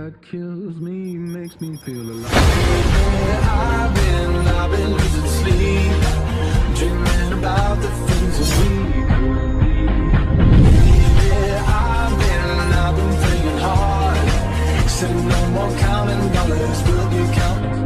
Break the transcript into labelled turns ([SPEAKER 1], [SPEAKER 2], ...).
[SPEAKER 1] that kills me, makes me feel alive.
[SPEAKER 2] Yeah, I've been losing sleep, dreaming about the things that we could be. Yeah, I've been thinking hard, said no more counting dollars, we'll be counting